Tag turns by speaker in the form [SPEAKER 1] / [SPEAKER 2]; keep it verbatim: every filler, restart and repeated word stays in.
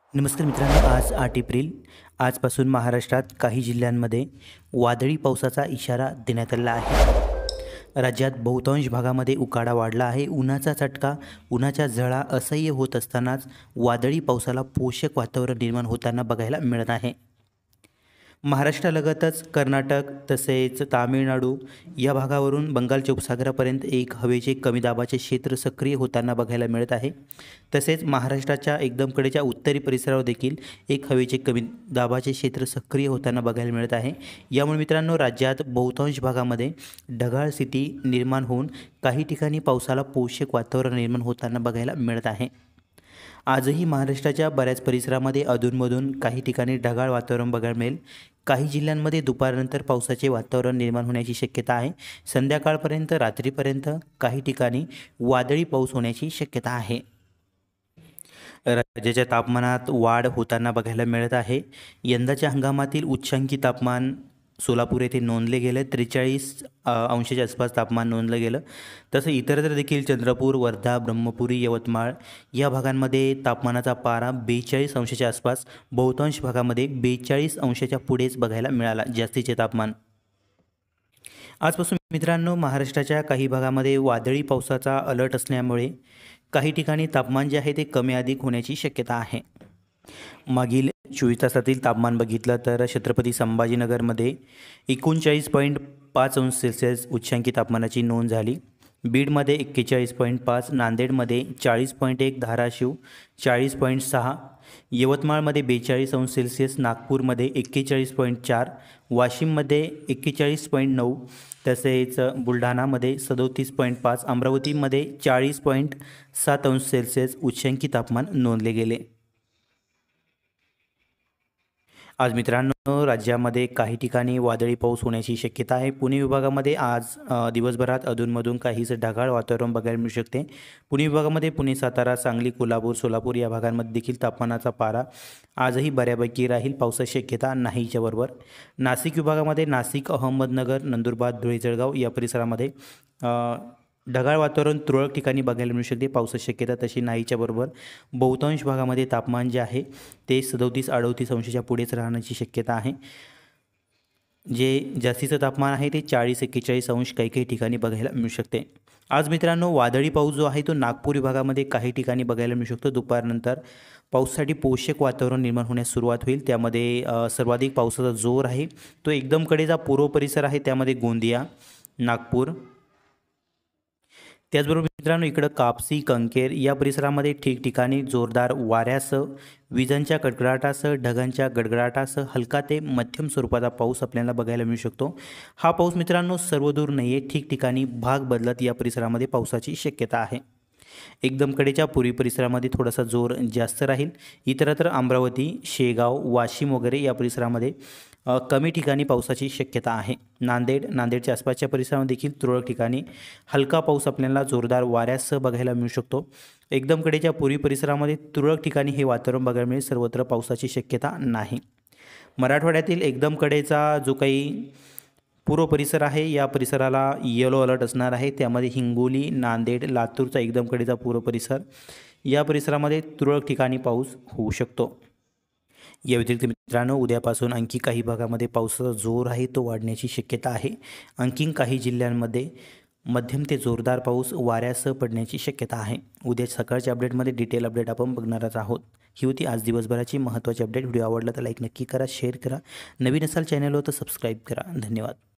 [SPEAKER 1] नमस्कार मित्रांनो, आज आठ एप्रिल आजपासून महाराष्ट्रात काही जिल्ह्यांमध्ये वादळी पावसाचा इशारा देण्यात आला आहे। राज्यात बहुतांश भागामध्ये उकाडा वाढला आहे। उन्हाचा चटका, उन्हाच्या झळा असह्य होत असतानाच वादळी पावसाला पोषक वातावरण निर्माण होताना बघायला मिळत आहे। महाराष्ट्रालगतच कर्नाटक तसेच तामिळनाडू या भागावरून बंगालच्या उपसागरापर्यंत एक हवेचे कमी दाबाचे क्षेत्र सक्रिय होताना बघायला मिळत आहे। तसेच महाराष्ट्राच्या एकदम कडेच्या उत्तरी परिसरावर देखील एक हवेचे कमी दाबाचे क्षेत्र सक्रिय होताना बघायला मिळत आहे। यामुळे मित्रांनो, राज्यात बहुतांश भागामध्ये ढगाळ स्थिती निर्माण होऊन काही ठिकाणी पावसाला पोषक वातावरण निर्माण होताना बघायला मिळत आहे। आजही महाराष्ट्राच्या बऱ्याच परिसरामध्ये अधूनमधून काही ठिकाणी ढगाळ वातावरण बघायला मिळेल। काही जिल्ह्यांमध्ये दुपारनंतर पावसाचे वातावरण निर्माण होण्याची शक्यता आहे। संध्याकाळपर्यंत रात्रीपर्यंत काही ठिकाणी वादळी पाऊस होण्याची शक्यता आहे। राज्याच्या तापमानात वाढ होताना बघायला मिळत आहे। यंदाच्या हंगामातील उच्चांकी तापमान सोलापूर येथे नोंदले गेले, त्रेचाळीस अंशाच्या आसपास तापमान नोंदलं गेलं। तसं इतरत्र देखील चंद्रपूर, वर्धा, ब्रह्मपुरी, यवतमाळ या भागांमध्ये तापमानाचा पारा बेचाळीस अंशाच्या आसपास, बहुतांश भागामध्ये बेचाळीस अंशाच्या पुढेच बघायला मिळाला जास्तीचे तापमान। आजपासून मित्रांनो, महाराष्ट्राच्या काही भागामध्ये वादळी पावसाचा अलर्ट असल्यामुळे काही ठिकाणी तापमान जे आहे ते कमी अधिक होण्याची शक्यता आहे। मागील चोवीस तासातील तापमान बघितलं तर छत्रपती संभाजीनगरमध्ये एकोणचाळीस पॉईंट पाच अंश सेल्सिअस उच्चांकी तापमानाची नोंद झाली। बीडमध्ये एक्केचाळीस पॉईंट पाच, नांदेडमध्ये चाळीस पॉईंट एक, धाराशिव चाळीस पॉईंट सहा, यवतमाळमध्ये बेचाळीस अंश सेल्सिअस, नागपूरमध्ये एक्केचाळीस पॉईंट चार, वाशिममध्ये एक्केचाळीस पॉईंट नऊ, तसेच बुलढाणामध्ये सदोतीस पॉईंट पाच, अमरावतीमध्ये चाळीस पॉईंट सात अंश सेल्सिअस उच्चांकी तापमान नोंदले गेले। आज मित्रांनो, राज्यामध्ये काही ठिकाणी वादळी पाऊस होण्याची शक्यता आहे। पुणे विभागामध्ये आज दिवसभरात अधूनमधून काहीसं ढगाळ वातावरण बघायला मिळू शकते। पुणे विभागामध्ये पुणे, सातारा, सांगली, कोल्हापूर, सोलापूर या भागांमध्ये देखील तापमानाचा पारा आजही बऱ्यापैकी राहील, पावसाची शक्यता नाहीच्या बरोबर। नाशिक विभागामध्ये नाशिक, अहमदनगर, नंदुरबार, धुळे, जळगाव या परिसरामध्ये ढगाळ वातावरण तुरळक ठिकाणी बघायला मिळू शकते, पावसाची शक्यता तशी नाहीच्या बरोबर। बहुतांश भागामध्ये तापमान जे आहे ते सदोतीस अडोतीस अंशाच्या पुढेच राहण्याची शक्यता आहे। जे जास्तीचं तापमान आहे ते चाळीस एक्केचाळीस अंश काही काही ठिकाणी बघायला मिळू शकते। आज मित्रांनो, वादळी पाऊस जो आहे तो नागपूर विभागामध्ये काही ठिकाणी बघायला मिळू शकतो। दुपारनंतर पावसासाठी पोषक वातावरण निर्माण होण्यास सुरुवात होईल। त्यामध्ये सर्वाधिक पावसाचा जोर आहे तो एकदम कडेचा पूर्व परिसर आहे, त्यामध्ये गोंदिया, नागपूर, त्याचबरोबर मित्रांनो इकडं कापसी, कंकेर या परिसरामध्ये ठिकठिकाणी जोरदार वाऱ्यासह, विजांच्या कडकडाटासह, ढगांच्या गडगडाटासह हलका ते मध्यम स्वरूपाचा पाऊस आपल्याला बघायला मिळू शकतो। हा पाऊस मित्रांनो सर्वदूर नाही आहे, ठिकठिकाणी भाग बदलत या परिसरामध्ये पावसाची शक्यता आहे। एकदम कडेच्या पूर्वी परिसरामध्ये थोडासा जोर जास्त राहील। इतरत्र अमरावती, शेगाव, वाशिम वगैरे या परिसरामध्ये कमी ठिकाणी पावसाची शक्यता आहे। नांदेड, नांदेडच्या आसपासच्या परिसरामध्ये देखील तुरळक ठिकाणी हलका पाऊस आपल्याला जोरदार वाऱ्यासह बघायला मिळू शकतो। एकदम कडेच्या पूर्वी परिसरामध्ये तुरळक ठिकाणी हे वातावरण बघायला मिळेल, सर्वत्र पावसाची शक्यता नाही। मराठवाड्यातील एकदम कडेचा जो काही पूर्व परिसर आहे या परिसराला येलो अलर्ट असणार आहे। त्यामध्ये हिंगोली, नांदेड, लातूरचा एकदम कडेचा पूर्व परिसर या परिसरामध्ये तुरळक ठिकाणी पाऊस होऊ शकतो। या व्यतिरिक्त मित्रांनो, उद्यापासून आणखी काही भागामध्ये पावसाचा जोर आहे तो वाढण्याची शक्यता आहे। आणखी काही जिल्ह्यांमध्ये मध्यम ते जोरदार पाऊस वाऱ्यासह पडण्याची शक्यता आहे। उद्या सकाळच्या अपडेटमध्ये डिटेल अपडेट आपण बघणारच आहोत। ही होती आज दिवसभराची महत्त्वाची अपडेट। व्हिडिओ आवडला तर लाईक नक्की करा, शेअर करा, नवीन असाल चॅनलवर तर सबस्क्राईब करा। धन्यवाद।